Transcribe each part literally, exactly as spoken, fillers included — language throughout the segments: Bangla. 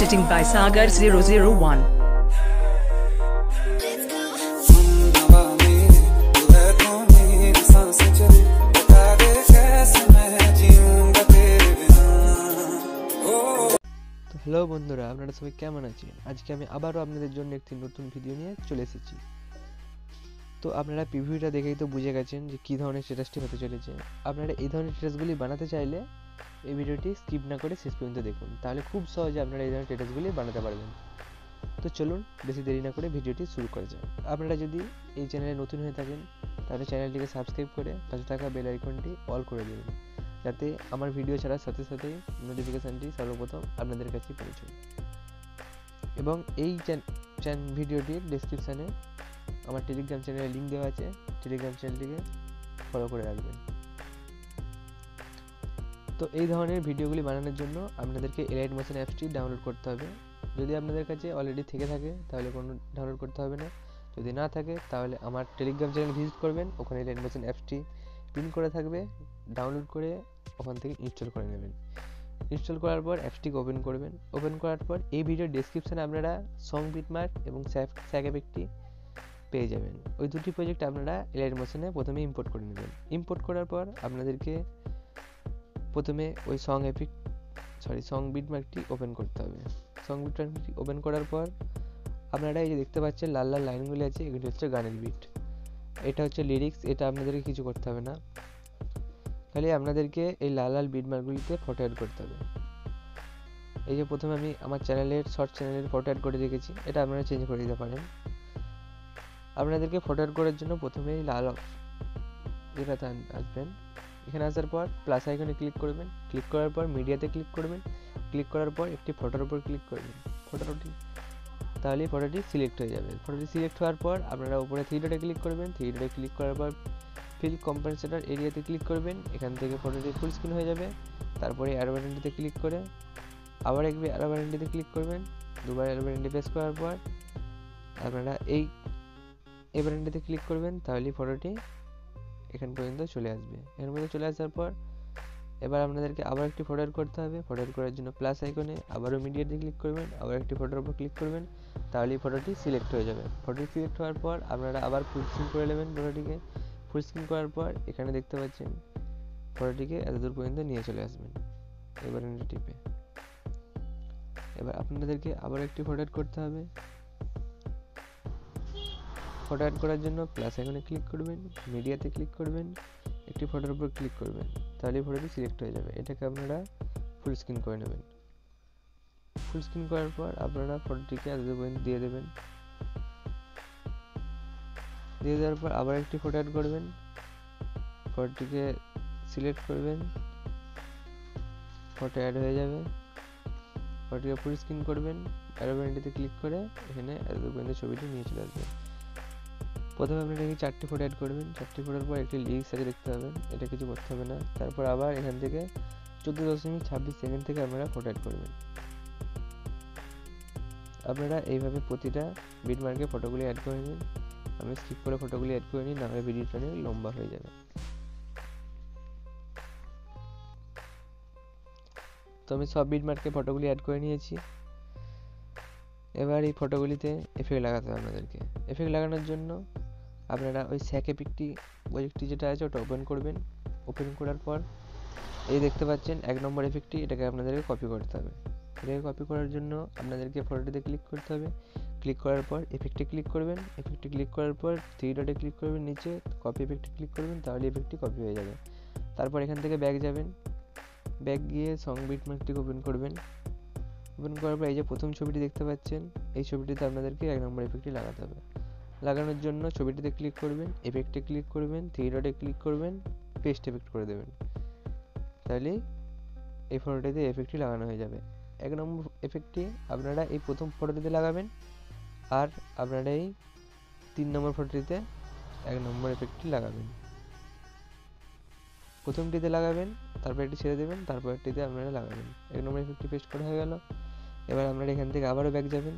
Editing by Sagar zero zero one. Hello বন্ধুরা, আপনারা সবাই কেমন আছেন? আজকে আমি আবারও আপনাদের জন্য একটি নতুন ভিডিও নিয়ে চলে এসেছি। তো আপনারা প্রিভিউটা দেখেই তো বুঝে গেছেন যে কী ধরনের স্ট্যাটাসটি হতে চলেছে। আপনারা এই ধরনের স্ট্যাটাসগুলি বানাতে চাইলে এই ভিডিওটি স্কিপ না করে শেষ পর্যন্ত দেখুন, তাহলে খুব সহজে আপনারা এই ধরনের স্ট্যাটাসগুলি বানাতে পারবেন। তো চলুন বেশি দেরি না করে ভিডিওটি শুরু করা যাক। আপনারা যদি এই চ্যানেলে নতুন হয়ে থাকেন তাহলে চ্যানেলটিকে সাবস্ক্রাইব করে পাশে থাকা বেল আইকনটি অল করে দেবেন, যাতে আমার ভিডিও ছাড়ার সাথে সাথেই নোটিফিকেশানটি সর্বপ্রথম আপনাদের কাছে পৌঁছায়। এবং এই চ্যান ভিডিওটির ডেসক্রিপশানে আমার টেলিগ্রাম চ্যানেলের লিঙ্ক দেওয়া আছে, টেলিগ্রাম চ্যানেলটিকে ফলো করে রাখবেন। তো এই ধরনের ভিডিওগুলি বানানোর জন্য আপনাদেরকে এলাইট মোশন অ্যাপসটি ডাউনলোড করতে হবে। যদি আপনাদের কাছে অলরেডি থেকে থাকে তাহলে কোনো ডাউনলোড করতে হবে না, যদি না থাকে তাহলে আমার টেলিগ্রাম চ্যানেল ভিজিট করবেন, ওখানে এলাইট মোশন অ্যাপসটি পিন করে থাকবে, ডাউনলোড করে ওখান থেকে ইনস্টল করে নেবেন। ইনস্টল করার পর অ্যাপসটিকে ওপেন করবেন। ওপেন করার পর এই ভিডিওর ডেসক্রিপশানে আপনারা সং বিটমার্ক এবং স্যাগ এফেক্টটি পেয়ে যাবেন। ওই দুটি প্রজেক্ট আপনারা এলাইট মোশনে প্রথমে ইম্পোর্ট করে নেবেন। ইম্পোর্ট করার পর আপনাদেরকে প্রথমে ওই সং এফেক্ট সরি সং বিটমার্কটি ওপেন করতে হবে। সং বিটমার্কটি ওপেন করার পর আপনারা এই যে দেখতে পাচ্ছেন লাল লাল লাইনগুলি আছে, এগুলি হচ্ছে গানের বিট, এটা হচ্ছে লিরিক্স। এটা আপনাদেরকে কিছু করতে হবে না, খালি আপনাদেরকে এই লাল লাল বিটমার্কগুলিতে ফটো অ্যাড করতে হবে। এই যে প্রথমে আমি আমার চ্যানেলের শর্ট চ্যানেলের ফটো অ্যাড করে রেখেছি, এটা আপনারা চেঞ্জ করে দিতে পারেন। আপনাদেরকে ফটো অ্যাড করার জন্য প্রথমেই লাল যেটাতে আসবেন, এখানে আসার পর প্লাস আইকনে ক্লিক করবেন। ক্লিক করার পর মিডিয়াতে ক্লিক করবেন। ক্লিক করার পর একটি ফটোর উপর ক্লিক করবেন। ফটোটি তাহলে ফটোটি সিলেক্ট হয়ে যাবে। ফটোটি সিলেক্ট হওয়ার পর আপনারা উপরে থ্রি ডটে ক্লিক করবেন। থ্রি ডটে ক্লিক করার পর ফিল কম্পেনসেটর এরিয়াতে ক্লিক করবেন। এখান থেকে ফটোটি ফুল স্ক্রিন হয়ে যাবে। তারপরে অ্যারো বাটনটিতে ক্লিক করে আবার একবার অ্যারো বাটনটিতে ক্লিক করবেন। দুবার অ্যারো বাটনটি প্রেস করার পর আপনারা এই এই বাটনটিতে ক্লিক করবেন, তাহলে ফটোটি এখান পর্যন্ত চলে আসবে। এখান পর্যন্ত চলে আসার পর এবার আপনাদেরকে আবার একটি ফটো অ্যাড করতে হবে। ফটো অ্যাড করার জন্য প্লাস আইকনে আবারও মিডিয়াতে ক্লিক করবেন, আবার একটি ফটোর উপর ক্লিক করবেন, তাহলে ফটোটি সিলেক্ট হয়ে যাবে। ফটোটি সিলেক্ট হওয়ার পর আপনারা আবার ফুল স্ক্রিন করে নেবেন। ফটোটিকে ফুল স্ক্রিন করার পর এখানে দেখতে পাচ্ছেন ফটোটিকে এতদূর পর্যন্ত নিয়ে চলে আসবেন। এবার টিপে এবার আপনাদেরকে আবার একটি ফটো অ্যাড করতে হবে। ফটো অ্যাড করার জন্য প্লাস আইকনে ক্লিক করবেন, মিডিয়াতে ক্লিক করবেন, একটি ফটোর উপর ক্লিক করবেন, তাহলে ফটোটি সিলেক্ট হয়ে যাবে। এটাকে আপনারা ফুল স্ক্রিন করে নেবেন। ফুল স্ক্রিন করার পর আপনারা ফটোটিকে এতদূর পর্যন্ত দিয়ে দেবেন। দিয়ে দেওয়ার পর আবার একটি ফটো অ্যাড করবেন, ফটোটিকে সিলেক্ট করবেন, ফটো অ্যাড হয়ে যাবে। ফটোটিকে ফুল স্ক্রিন করবেন, অ্যারো বাটনটিতে ক্লিক করে এখানে এতদূর পর্যন্ত ছবিটি নিয়ে চলে আসবে। প্রথমে আপনারা এই চারটি ফটো অ্যাড করবেন। চারটি ফটোর পর একটি লিরিক্স আছে দেখতে পাবেন, এটা কিছু করতে হবে না। তারপর আবার এখান থেকে চোদ্দো দশমিক ছাব্বিশ সেকেন্ড থেকে আপনারা ফটো অ্যাড করবেন। আপনারা এইভাবে প্রতিটা বিটমার্কে ফটোগুলি অ্যাড করে নিন। আমি স্কিপ করে ফটোগুলি অ্যাড করে নিই, নাহলে ভিডিওটা নিয়ে লম্বা হয়ে যাবে। তো আমি সব বিটমার্কে ফটোগুলি অ্যাড করে নিয়েছি। এবার এই ফটোগুলিতে এফেক্ট লাগাতে হবে আপনাদেরকে। এফেক্ট লাগানোর জন্য আপনারা ওই স্যাগ এফেক্টটি প্রজেক্টটি যেটা আছে ওটা ওপেন করবেন। ওপেন করার পর এই দেখতে পাচ্ছেন এক নম্বর এফেক্টটি, এটাকে আপনাদেরকে কপি করতে হবে। এটাকে কপি করার জন্য আপনাদেরকে ফটোটিতে ক্লিক করতে হবে। ক্লিক করার পর এফেক্টে ক্লিক করবেন। এফেক্টে ক্লিক করার পর থ্রি ডটে ক্লিক করবেন, নিচে কপি এফেক্টে ক্লিক করবেন, তাহলে এফেক্টটি কপি হয়ে যাবে। তারপর এখান থেকে ব্যাক যাবেন। ব্যাক গিয়ে সং বিটমার্কটিকে ওপেন করবেন। ওপেন করার পর এই যে প্রথম ছবিটি দেখতে পাচ্ছেন, এই ছবিটিতে আপনাদেরকে এক নম্বর এফেক্টটি লাগাতে হবে। লাগানোর জন্য ছবিটিতে ক্লিক করবেন, এফেক্টে ক্লিক করবেন, থ্রি ডটে ক্লিক করবেন, পেস্ট এফেক্ট করে দেবেন, তাহলে এই ফটোটিতে এফেক্টটি লাগানো হয়ে যাবে। এক নম্বর এফেক্টটি আপনারা এই প্রথম ফটোটিতে লাগাবেন, আর আপনারা এই তিন নম্বর ফটোটিতে এক নম্বর এফেক্টটি লাগাবেন। প্রথমটিতে লাগাবেন, তারপর একটি ছেড়ে দেবেন, তারপর একটিতে আপনারা লাগাবেন। এক নম্বর এফেক্টটি পেস্ট করা হয়ে গেল। এবার আপনারা এখান থেকে আবারও ব্যাক যাবেন।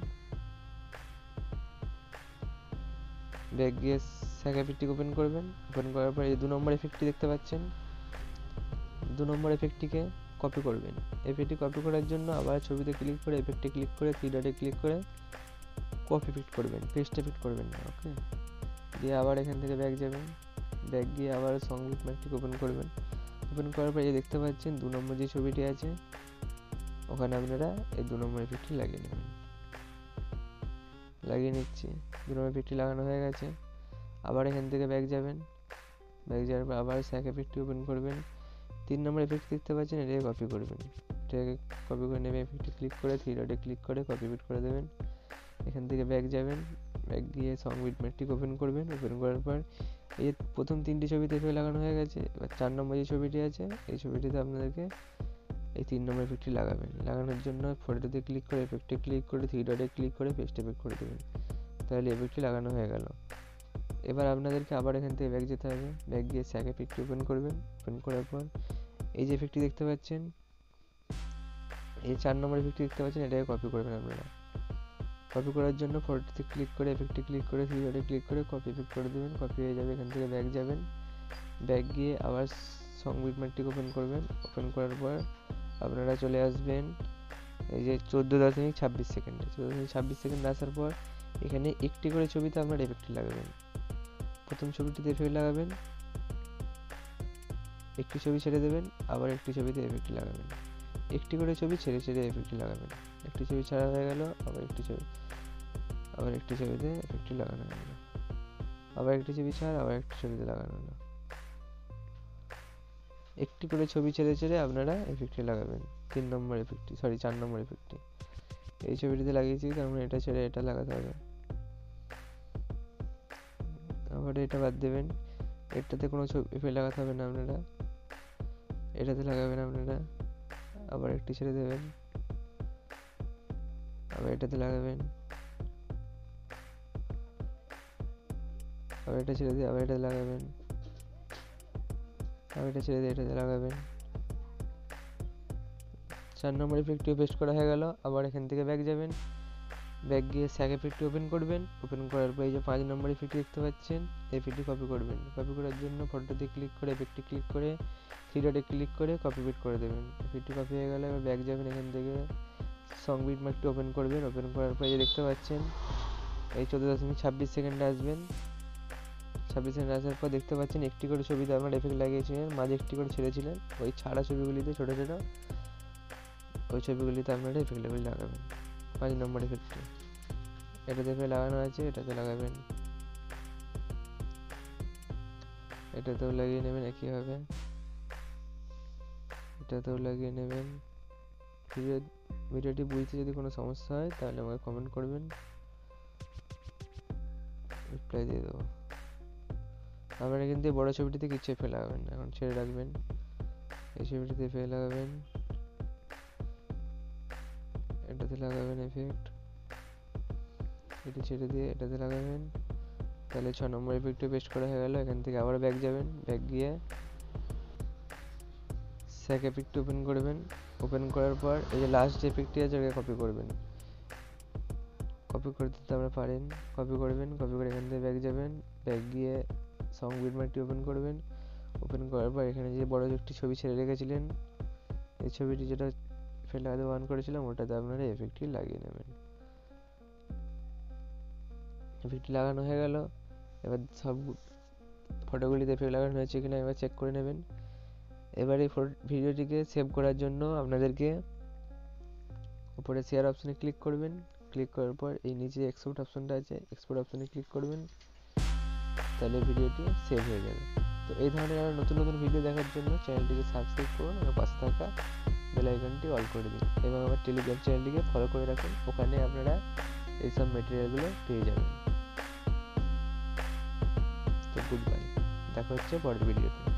ব্যাক গিয়ে স্যাগ এফেক্টটিকে ওপেন করবেন। ওপেন করার পর এই দু নম্বর এফেক্টটি দেখতে পাচ্ছেন, দু নম্বর এফেক্টটিকে কপি করবেন। এফেক্টটি কপি করার জন্য আবার ছবিতে ক্লিক করে এফেক্টে ক্লিক করে থ্রি ডটে ক্লিক করে কপি এফেক্ট করবেন, পেস্ট এফেক্ট করবেন না। ওকে, দিয়ে আবার এখান থেকে ব্যাক যাবেন, ব্যাক গিয়ে আবার সং বিটম্যাপটি ওপেন করবেন। ওপেন করার পর এই দেখতে পাচ্ছেন দু নম্বর যে ছবিটি আছে ওখানে আপনারা এই দু নম্বর এফেক্টটি লাগিয়ে নেবেন। লাগিয়ে নিচ্ছি, দু নম্বর এফেক্টটি লাগানো হয়ে গেছে। আবার এখান থেকে ব্যাক যাবেন, ব্যাক যাওয়ার পর আবার স্যাক এফেক্টটি ওপেন করবেন। তিন নম্বর এফেক্ট দেখতে পাচ্ছেন, এটাকে কপি করবেন। এটাকে কপি করে নেবে, এফেক্টে ক্লিক করে থ্রি ডটে ক্লিক করে কপি পেস্ট করে দেবেন। এখান থেকে ব্যাক যাবেন, ব্যাক গিয়ে সং বিটম্যাপটি ওপেন করবেন। ওপেন করার পর এই প্রথম তিনটি ছবিতে এফেক্ট লাগানো হয়ে গেছে। এবার চার নম্বর যে ছবিটি আছে এই ছবিটিতে আপনাদেরকে এই তিন নম্বর এফেক্টটি লাগাবেন। লাগানোর জন্য ফটোতে ক্লিক করে এফেক্টে ক্লিক করে থ্রি ডটে ক্লিক করে পেস্ট এফেক্ট করে দেবেন। তাহলে এফেক্টটি লাগানো হয়ে গেল। এবার আপনাদেরকে আবার এখান থেকে ব্যাক যেতে হবে, ব্যাক গিয়ে স্যাক এফেক্টটি ওপেন করবেন। ওপেন করার পর এই যে এফেক্টটি দেখতে পাচ্ছেন, এই চার নম্বর এফেক্টটি দেখতে পাচ্ছেন, এটাকে কপি করবেন আপনারা। কপি করার জন্য ফটোতে ক্লিক করে এফেক্টে ক্লিক করে থ্রি ডটে ক্লিক করে কপি এফেক্ট করে দেবেন। কপি হয়ে যাবে। এখান থেকে ব্যাক যাবেন, ব্যাক গিয়ে আবার সং বিটম্যাপটি ওপেন করবেন। ওপেন করার পর আপনারা চলে আসবেন এই যে চোদ্দো দশমিক ছাব্বিশ সেকেন্ডে চোদ্দো দশমিক ছাব্বিশ সেকেন্ড আসার পর এখানে একটি করে ছবিতে আপনারা এফেক্টটি লাগাবেন। প্রথম ছবিটিতে এফেক্ট লাগাবেন, একটি ছবি ছেড়ে দেবেন, আবার একটি ছবিতে এফেক্টটি লাগাবেন। একটি করে ছবি ছেড়ে ছেড়ে এফেক্টটি লাগাবেন। একটি ছবি ছাড়া হয়ে গেল, আবার একটি ছবি আবার একটি ছবিতে এফেক্টটি লাগানো হয়ে গেল, আবার একটি ছবি ছাড়, আবার একটি ছবিতে লাগানো হলো। একটি করে ছবি ছেড়ে ছেড়ে আপনারা এফেক্টটি লাগাবেন। তিন নম্বর এফেক্টটি সরি চার নম্বর এফেক্টটি এই ছবিটিতে লাগিয়েছি, তার মানে এটা ছেড়ে এটা লাগাতে হবে। আবার এটা বাদ দেবেন, এটাতে কোনো ছবি এফেক্ট লাগাতে হবে না আপনারা, এটাতে লাগাবেন আপনারা। আবার একটি ছেড়ে দেবেন, আবার এটাতে লাগাবেন, আবার এটা ছেড়ে দিয়ে আবার এটাতে লাগাবেন, আবার এটা ছেড়ে দিয়ে এটাতে লাগাবেন। চার নম্বর এফেক্টটিও পেস্ট করা হয়ে গেল। আবার এখান থেকে ব্যাক যাবেন, ব্যাক গিয়ে স্যাক এফেক্টটি ওপেন করবেন। ওপেন করার পর এই যে পাঁচ নম্বর এফেক্টটি দেখতে পাচ্ছেন, এফেক্টটি কপি করবেন। কপি করার জন্য ফটোতে ক্লিক করে এফেক্টটি ক্লিক করে থ্রি ডটে ক্লিক করে কপি পেস্ট করে দেবেন। এফেক্টটি কপি হয়ে গেলে এবার ব্যাক যাবেন, এখান থেকে সং বিটম্যাপটি ওপেন করবেন। ওপেন করার পর এই যে দেখতে পাচ্ছেন এই চোদ্দো দশমিক ছাব্বিশ সেকেন্ডে আসবেন। ছাব্বিশ সেকেন্ড আসার পর দেখতে পাচ্ছেন একটি করে ছবিতে আপনার এফেক্ট লাগিয়েছিলেন, মাঝে একটি করে ছেড়েছিলেন। ওই ছাড়া ছবিগুলিতে ছোটো ছোটো ওই ছবিগুলিতে আপনারা এফেক্টগুলি লাগাবেন। পাঁচ নম্বর এফেক্টটি এটাতে এফেক্ট লাগানো আছে, এটাতে লাগাবেন, এটাতেও লাগিয়ে নেবেন একইভাবে, এটাতেও লাগিয়ে নেবেন। ভিডিও ভিডিওটি বুঝতে যদি কোনো সমস্যা হয় তাহলে আমাকে কমেন্ট করবেন, রিপ্লাই দিয়ে দেবো। আপনারা কিন্তু বড় ছবিটিতে কিছু এফেক্ট লাগাবেন না, এখন ছেড়ে রাখবেন। এই ছবিটিতে এফেক্ট লাগাবেন, এটাতে লাগাবেন এফেক্ট, এটি ছেড়ে দিয়ে এটাতে লাগাবেন। তাহলে ছ নম্বর এফেক্টে পেস্ট করা হয়ে গেল। এখান থেকে আবার ব্যাক যাবেন, ব্যাক গিয়ে স্যাক এফেক্ট ওপেন করবেন। ওপেন করার পর এই যে লাস্ট যে এফেক্টটি আছে ওটাকে কপি করবেন। কপি করতে তো আমরা পারেন, কপি করবেন। কপি করে এখান থেকে ব্যাক যাবেন, ব্যাক গিয়ে সং বিটম্যাপটি ওপেন করবেন। ওপেন করার পর এখানে যে বড় একটি ছবি ছেড়ে রেখেছিলেন, এই ছবিটি যেটা এফেক্ট লাগাতে অন করেছিলাম ওটাতে আপনারা এফেক্টটি লাগিয়ে নেবেন। এফেক্টটি লাগানো হয়ে গেল। এবার সব ফটোগুলিতে এফেক্ট লাগানো হয়েছে কিনা এবার চেক করে নেবেন। এবার এই ভিডিওটিকে সেভ করার জন্য আপনাদেরকে উপরে শেয়ার অপশনে ক্লিক করবেন। ক্লিক করার পর এই নিচে এক্সপোর্ট অপশনটা আছে, এক্সপোর্ট অপশনে ক্লিক করবেন, তাহলে ভিডিওটি সেভ হয়ে যাবে। তো এই ধরনের আরও নতুন নতুন ভিডিও দেখার জন্য চ্যানেলটিকে সাবস্ক্রাইব করুন এবং পাশে থাকা বেল আইকনটি অল করে দিন এবং আমার টেলিগ্রাম চ্যানেলটিকে ফলো করে রাখুন, ওখানে আপনারা এইসব মেটেরিয়ালগুলো পেয়ে যাবেন। তো গুড বাই, দেখা হচ্ছে পরের ভিডিওতে।